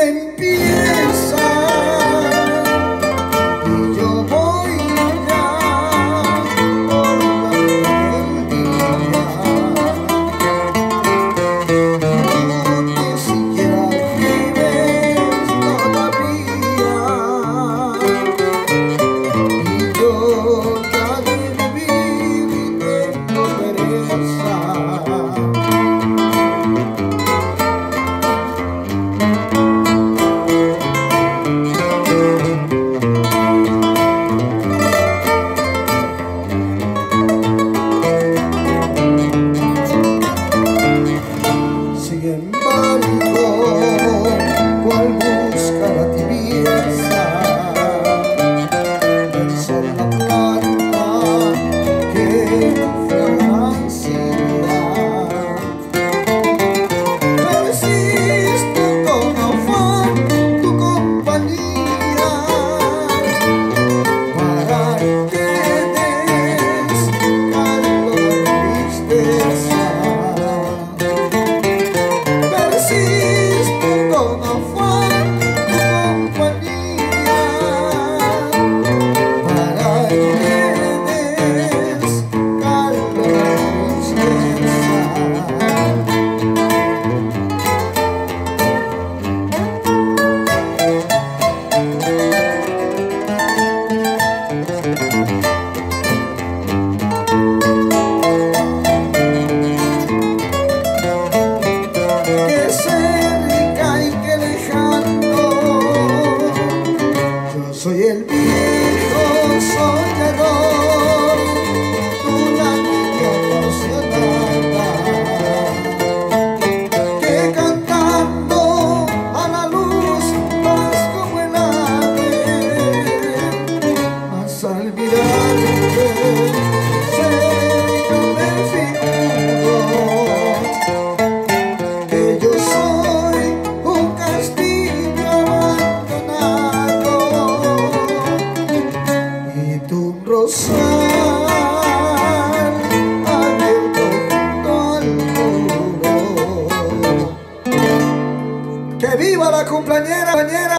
empieza y yo voy ya por la rebeldía. Tú ni siquiera vives todavía y yo ya de vivir y tengo pereza. Sin embargo, cual busca la tibieza, pensó la planta que tu fragancia. Persisto con afán tu compañía para que des calor de tristeza. Persisto con afán tu compañía para que des calor de tristeza. Que cerca y que lejano, yo soy el viejo soñador, tú la niña apasionada, que cantando a la luz vas como el ave, mas al mirarte yo me figuro que yo soy un castillo abandonado y tú un rosal abierto junto al muro. ¡Que viva la cumpleañera!